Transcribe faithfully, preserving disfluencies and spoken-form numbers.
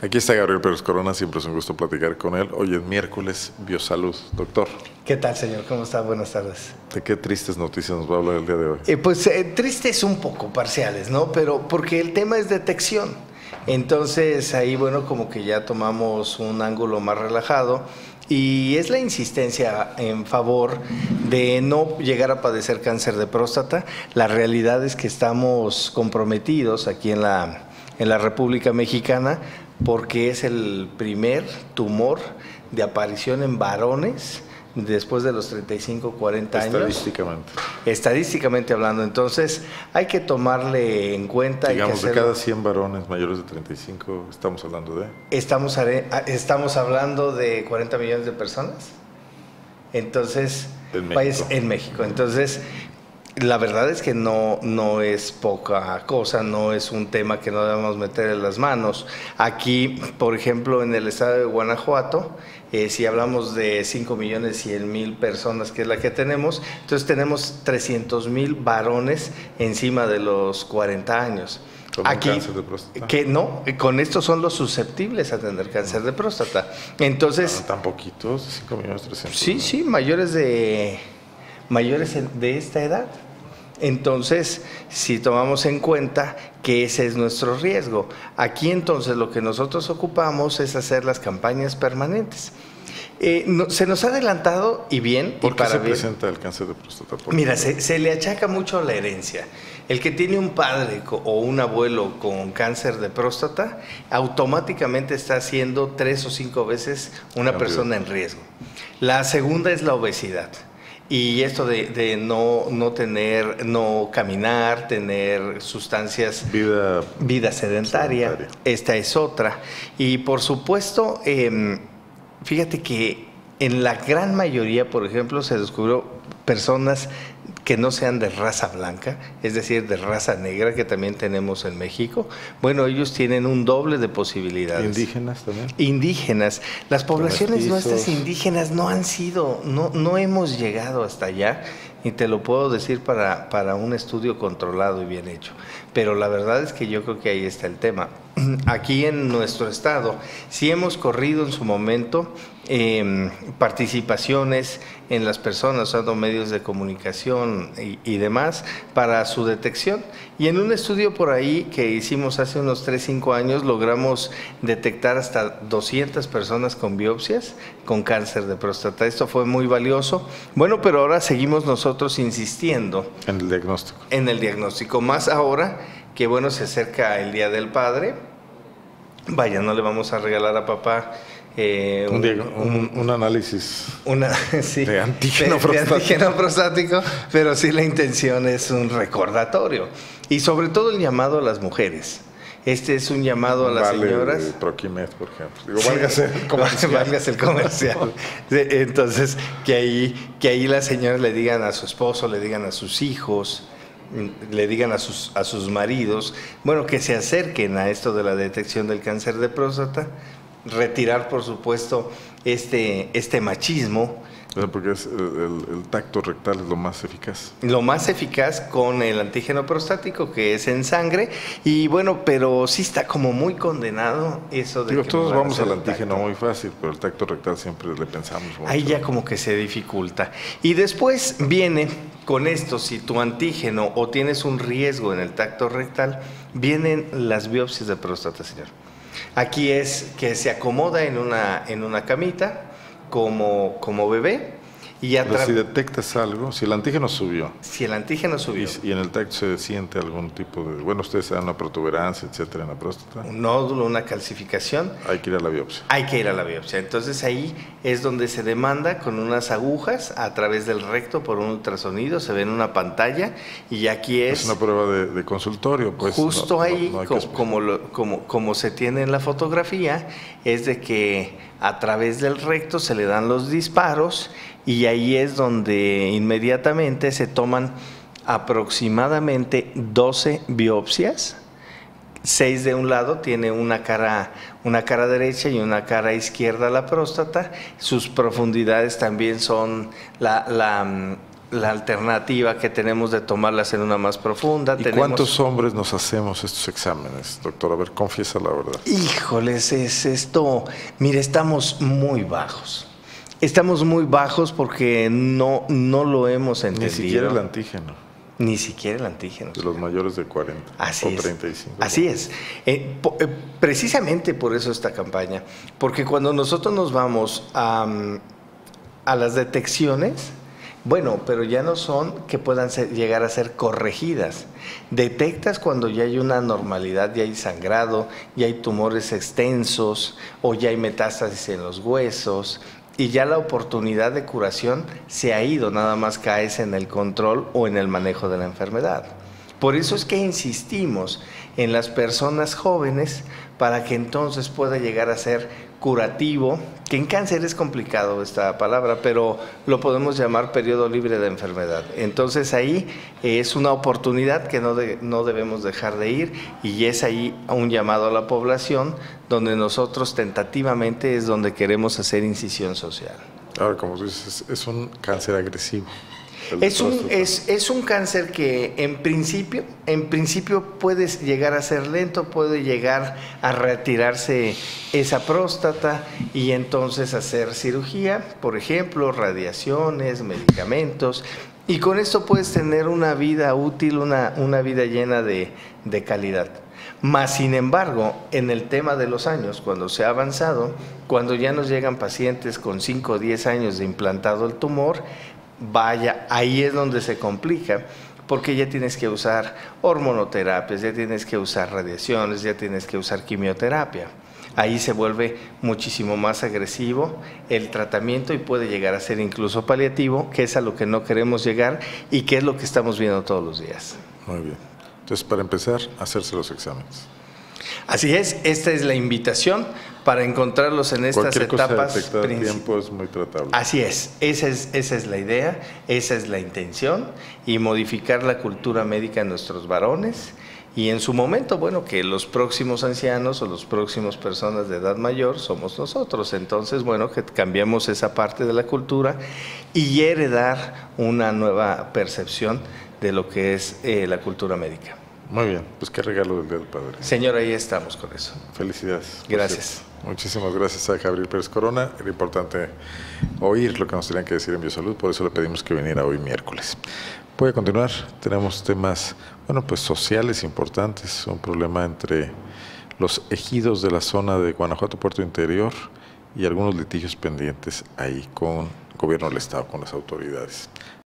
Aquí está Gabriel Pérez Corona, siempre es un gusto platicar con él. Hoy es miércoles, Biosalud. Doctor. ¿Qué tal, señor? ¿Cómo está? Buenas tardes. ¿De qué tristes noticias nos va a hablar el día de hoy? Eh, pues eh, tristes un poco, parciales, ¿no? Pero porque el tema es detección. Entonces ahí, bueno, como que ya tomamos un ángulo más relajado y es la insistencia en favor de no llegar a padecer cáncer de próstata. La realidad es que estamos comprometidos aquí en la, en la República Mexicana porque es el primer tumor de aparición en varones después de los treinta y cinco, cuarenta años. Estadísticamente. Estadísticamente hablando. Entonces, hay que tomarle en cuenta. Digamos, hay que de cada cien varones mayores de treinta y cinco, estamos hablando de... Estamos, estamos hablando de cuarenta millones de personas. Entonces, en México. País, en México. Entonces, la verdad es que no, no es poca cosa, no es un tema que no debemos meter en las manos. Aquí, por ejemplo, en el estado de Guanajuato, eh, si hablamos de cinco millones cien mil personas, que es la que tenemos, entonces tenemos trescientos mil varones encima de los cuarenta años. ¿Con Aquí, cáncer de próstata? Que no, con estos son los susceptibles a tener cáncer de próstata. Entonces, no, tan poquitos, cinco millones trescientos. Sí, sí, mayores de mayores de esta edad. Entonces, si tomamos en cuenta que ese es nuestro riesgo, aquí entonces lo que nosotros ocupamos es hacer las campañas permanentes. Eh, no, se nos ha adelantado y bien. ¿Por y qué para se bien. presenta el cáncer de próstata? Mira, se, se le achaca mucho a la herencia. El que tiene un padre o un abuelo con cáncer de próstata, automáticamente está siendo tres o cinco veces una persona en riesgo. La segunda es la obesidad. Y esto de, de no, no tener, no caminar, tener sustancias, vida, vida sedentaria, sedentaria, esta es otra. Y por supuesto, eh, fíjate que en la gran mayoría, por ejemplo, se descubrió personas que no sean de raza blanca, es decir, de raza negra, que también tenemos en México. Bueno, ellos tienen un doble de posibilidades. ¿Indígenas también? Indígenas. Las poblaciones Mestizos. nuestras indígenas no han sido, no, no hemos llegado hasta allá, y te lo puedo decir para, para un estudio controlado y bien hecho. Pero la verdad es que yo creo que ahí está el tema. Aquí en nuestro estado sí hemos corrido en su momento eh, participaciones en las personas usando medios de comunicación y, y demás para su detección. Y en un estudio por ahí que hicimos hace unos tres, cinco años logramos detectar hasta doscientas personas con biopsias con cáncer de próstata. Esto fue muy valioso. Bueno, pero ahora seguimos nosotros insistiendo en el diagnóstico. En el diagnóstico, más ahora que bueno, se acerca el Día del Padre. Vaya, no le vamos a regalar a papá eh, un, un, un, un análisis una, sí, de, antígeno de, de antígeno prostático, pero sí la intención es un recordatorio. Y sobre todo el llamado a las mujeres. Este es un llamado a las vale señoras. Proquimed, por ejemplo. Digo, válgase el comercial. Válgase el comercial. Entonces, que ahí, que ahí las señoras le digan a su esposo, le digan a sus hijos, le digan a sus, a sus maridos, bueno, que se acerquen a esto de la detección del cáncer de próstata, retirar, por supuesto, este, este machismo. Porque es el, el, el tacto rectal es lo más eficaz. Lo más eficaz con el antígeno prostático, que es en sangre, y bueno, pero sí está como muy condenado eso de Digo, que todos vamos al antígeno muy fácil, pero el tacto rectal siempre le pensamos mucho. Ahí ya como que se dificulta. Y después viene con esto, si tu antígeno o tienes un riesgo en el tacto rectal, vienen las biopsias de próstata, señor. Aquí es que se acomoda en una, en una camita, Como, como bebé. Y Pero si detectas algo, si el antígeno subió. Si el antígeno subió. Y, y en el tacto se siente algún tipo de, bueno, ustedes saben, una protuberancia, etcétera, en la próstata. Un nódulo, una calcificación. Hay que ir a la biopsia. Hay que ir a la biopsia. Entonces ahí es donde se demanda con unas agujas a través del recto por un ultrasonido, se ve en una pantalla y aquí es... Es una prueba de, de consultorio, pues. Justo no, ahí, no, no como, como, lo, como, como se tiene en la fotografía, es de que a través del recto se le dan los disparos y ahí es donde inmediatamente se toman aproximadamente doce biopsias, seis de un lado, tiene una cara, una cara derecha y una cara izquierda la próstata, sus profundidades también son la, la la alternativa que tenemos de tomarlas en una más profunda. ¿Y tenemos... cuántos hombres nos hacemos estos exámenes, doctor? A ver, confiesa la verdad. Híjoles, es esto, mire, estamos muy bajos. Estamos muy bajos porque no, no lo hemos entendido. Ni siquiera el antígeno. Ni siquiera el antígeno. De los mayores de cuarenta Así o es. treinta y cinco. Así es. Eh, po, eh, precisamente por eso esta campaña. Porque cuando nosotros nos vamos a, a las detecciones, bueno, pero ya no son que puedan ser, llegar a ser corregidas. Detectas cuando ya hay una anormalidad, ya hay sangrado, ya hay tumores extensos o ya hay metástasis en los huesos. Y ya la oportunidad de curación se ha ido, nada más caes en el control o en el manejo de la enfermedad. Por eso es que insistimos en las personas jóvenes para que entonces pueda llegar a ser curativo, que en cáncer es complicado esta palabra, pero lo podemos llamar periodo libre de enfermedad. Entonces ahí es una oportunidad que no, de, no debemos dejar de ir y es ahí un llamado a la población donde nosotros tentativamente es donde queremos hacer incisión social. Ahora, como tú dices, es un cáncer agresivo. Es un, es, es un cáncer que en principio, en principio puede llegar a ser lento, puede llegar a retirarse esa próstata y entonces hacer cirugía, por ejemplo, radiaciones, medicamentos, y con esto puedes tener una vida útil, una, una vida llena de, de calidad. Más sin embargo, en el tema de los años, cuando se ha avanzado, cuando ya nos llegan pacientes con cinco o diez años de implantado el tumor, vaya, ahí es donde se complica, porque ya tienes que usar hormonoterapias, ya tienes que usar radiaciones, ya tienes que usar quimioterapia. Ahí se vuelve muchísimo más agresivo el tratamiento y puede llegar a ser incluso paliativo, que es a lo que no queremos llegar y que es lo que estamos viendo todos los días. Muy bien. Entonces, para empezar, hacerse los exámenes. Así es, esta es la invitación para encontrarlos en estas Cualquier cosa etapas. detectada a tiempo es muy tratable. Así es, esa es, esa es la idea, esa es la intención y modificar la cultura médica en nuestros varones y en su momento, bueno, que los próximos ancianos o los próximos personas de edad mayor somos nosotros. Entonces, bueno, que cambiemos esa parte de la cultura y heredar una nueva percepción de lo que es eh, la cultura médica. Muy bien, pues qué regalo del Día del Padre. Señor, ahí estamos con eso. Felicidades. Gracias. Muchísimas gracias a Gabriel Pérez Corona. Era importante oír lo que nos tenían que decir en Biosalud, por eso le pedimos que viniera hoy miércoles. Voy a continuar, tenemos temas, bueno, pues sociales importantes, un problema entre los ejidos de la zona de Guanajuato, Puerto Interior, y algunos litigios pendientes ahí con el gobierno del Estado, con las autoridades.